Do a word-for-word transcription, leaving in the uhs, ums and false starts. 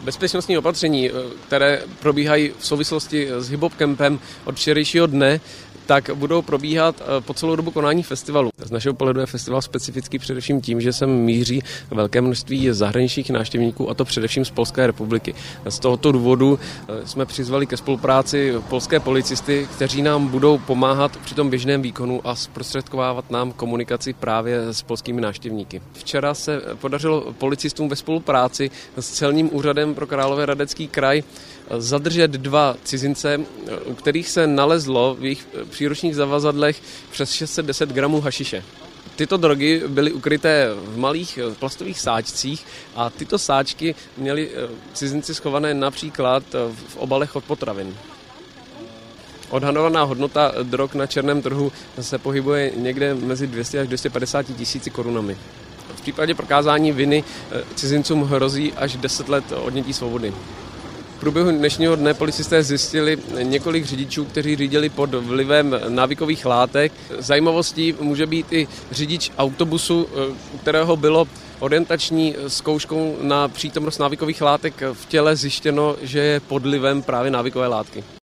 Bezpečnostní opatření, které probíhají v souvislosti s Hip Hop Campem od včerejšího dne, tak budou probíhat po celou dobu konání festivalu. Z našeho pohledu je festival specifický především tím, že sem míří velké množství zahraničních návštěvníků, a to především z Polské republiky. Z tohoto důvodu jsme přizvali ke spolupráci polské policisty, kteří nám budou pomáhat při tom běžném výkonu a zprostředkovávat nám komunikaci právě s polskými návštěvníky. Včera se podařilo policistům ve spolupráci s celním úřadem pro Královéhradecký kraj zadržet dva cizince, u kterých se nalezlo v jejich příručních zavazadlech přes šest set deset gramů hašiše. Tyto drogy byly ukryté v malých plastových sáčcích a tyto sáčky měli cizinci schované například v obalech od potravin. Odhadovaná hodnota drog na černém trhu se pohybuje někde mezi dvě stě až dvě stě padesát tisíci korunami. V případě prokázání viny cizincům hrozí až deset let odnětí svobody. V průběhu dnešního dne policisté zjistili několik řidičů, kteří řídili pod vlivem návykových látek. Zajímavostí může být i řidič autobusu, u kterého bylo orientační zkouškou na přítomnost návykových látek v těle zjištěno, že je pod vlivem právě návykové látky.